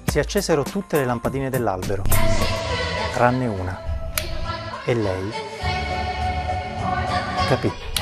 Si accesero tutte le lampadine dell'albero, tranne una, e lei capì.